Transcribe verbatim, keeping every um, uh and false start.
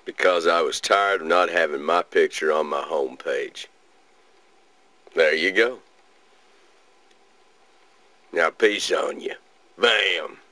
because I was tired of not having my picture on my home page. There you go. Now peace on you. Bam.